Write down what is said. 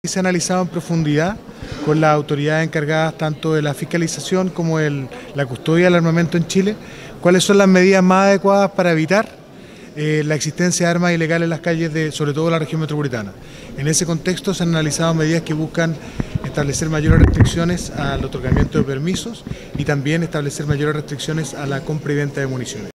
Se ha analizado en profundidad con las autoridades encargadas tanto de la fiscalización como la custodia del armamento en Chile, cuáles son las medidas más adecuadas para evitar la existencia de armas ilegales en las calles sobre todo la región metropolitana. En ese contexto se han analizado medidas que buscan establecer mayores restricciones al otorgamiento de permisos y también establecer mayores restricciones a la compra y venta de municiones.